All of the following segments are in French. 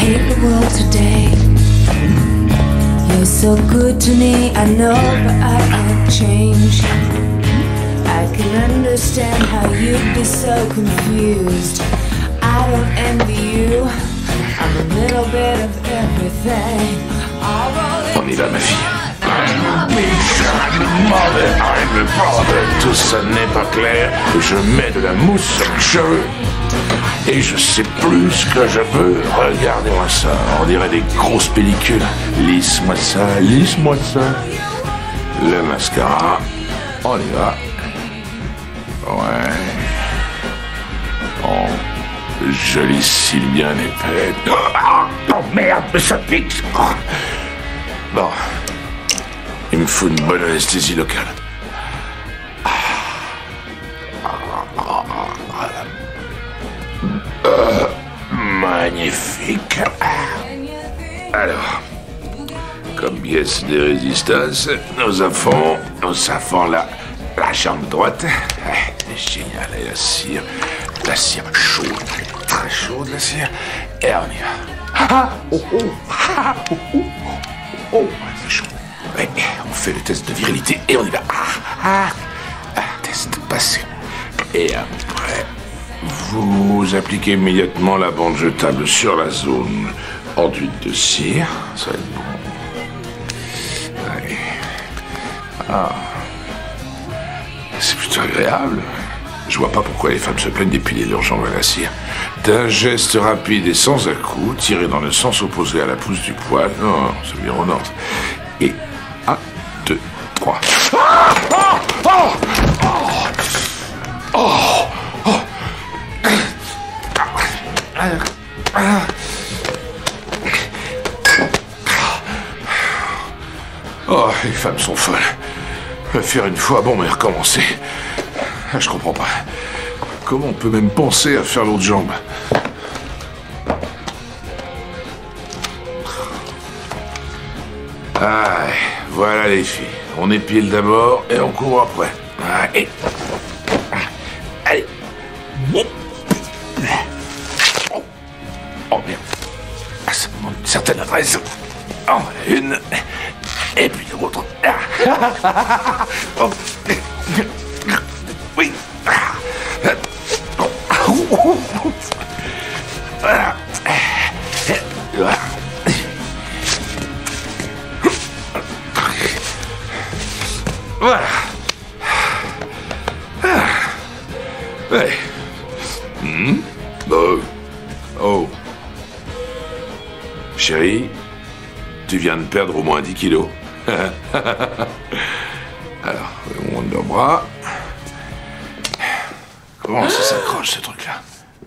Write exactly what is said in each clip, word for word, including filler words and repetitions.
hate the world today. You're so good to me, I know, but I can't change. I can understand how you'd be so confused. I don't envy you, I'm a little bit of everything. On y va, ma fille. Tout ça n'est pas clair. Je mets de la mousse sur mes cheveux. Et je sais plus ce que je veux. Regardez-moi ça. On dirait des grosses pellicules. Lisse-moi ça, lisse-moi ça. Le mascara. On y va. Ouais. Oh, jolie cils bien épais. Oh merde, mais ça pique. Bon. Il me faut une bonne anesthésie locale. Euh, magnifique. Alors, comme pièce de résistance, nous avons, nous avons la, la jambe droite. C'est génial, et la cire, la cire chaude, très chaude la cire. Et on y va. Ah, oh, oh, ah, oh, oh, oh, c'est chaud. Ouais, on fait le test de virilité et on y va. Ah, ah, ah, test passé. Et après, vous appliquez immédiatement la bande jetable sur la zone enduite de cire. Ça va être bon. Ouais. Ah. C'est plutôt agréable. Je vois pas pourquoi les femmes se plaignent d'épiler leurs jambes à la cire. D'un geste rapide et sans à-coups, tiré dans le sens opposé à la pousse du poil. Non, c'est environnant. Et un, deux, trois. Ah, oh, oh, oh, oh, oh. Oh, les femmes sont folles. Le faire une fois, bon, mais recommencer. Je comprends pas. Comment on peut même penser à faire l'autre jambe? Ah, voilà les filles. On épile d'abord et on court après. Allez. Allez. Oh, oh merde. Ah, ça demande une certaine adresse. Oh, une. Et puis l'autre. Oh. Oui. Voilà. Voilà. Ouais. Hmm. Oh. Oh. Chérie, tu viens de perdre au moins dix kilos. Alors, mon bras. Comment ça s'accroche, ce truc-là?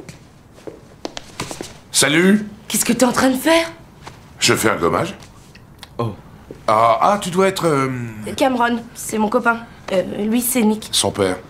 Salut! Qu'est-ce que t'es en train de faire? Je fais un gommage. Oh. Ah, ah tu dois être... Euh... Cameron, c'est mon copain. Euh, lui, c'est Nick. Son père.